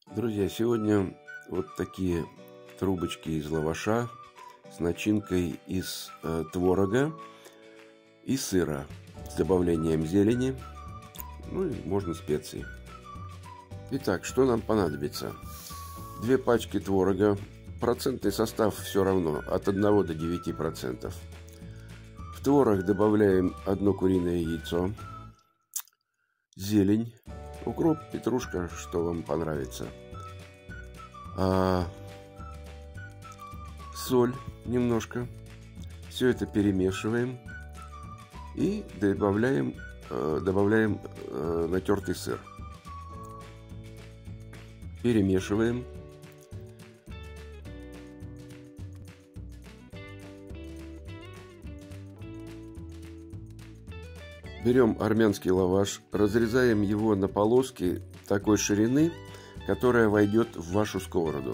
Друзья, сегодня вот такие трубочки из лаваша с начинкой из творога и сыра с добавлением зелени, ну и можно специй. Итак, что нам понадобится? 2 пачки творога. Процентный состав все равно от 1 до 9%. В творог добавляем 1 куриное яйцо, зелень, укроп, петрушка, что вам понравится. Соль немножко. Все это перемешиваем и добавляем натертый сыр. Перемешиваем. Берем армянский лаваш, разрезаем его на полоски такой ширины, которая войдет в вашу сковороду.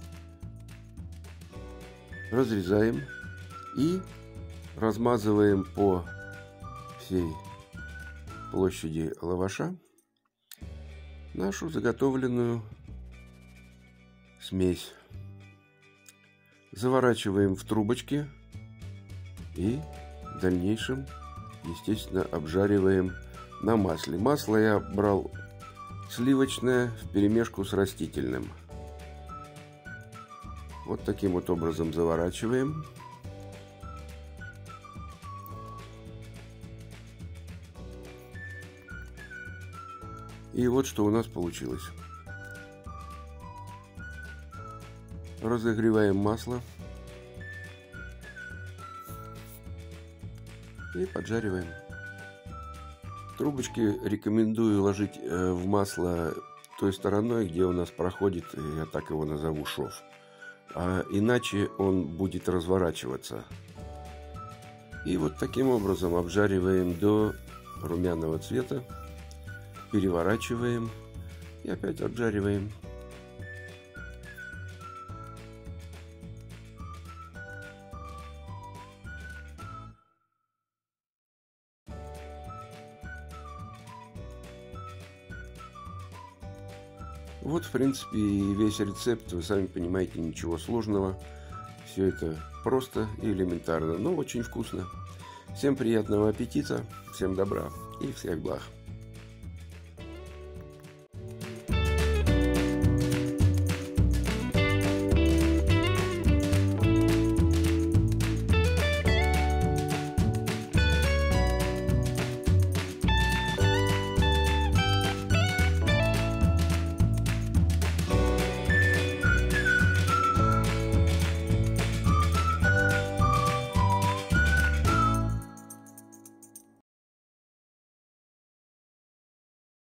Разрезаем и размазываем по всей площади лаваша нашу заготовленную смесь. Заворачиваем в трубочки и в дальнейшем, естественно, обжариваем на масле. Масло я брал сливочное вперемешку с растительным. Вот таким вот образом заворачиваем. И вот что у нас получилось. Разогреваем масло и поджариваем. Трубочки рекомендую ложить в масло той стороной, где у нас проходит, я так его назову, шов. Иначе он будет разворачиваться. И вот таким образом обжариваем до румяного цвета, переворачиваем и опять обжариваем. Вот, в принципе, и весь рецепт. Вы сами понимаете, ничего сложного. Все это просто и элементарно, но очень вкусно. Всем приятного аппетита, всем добра и всех благ.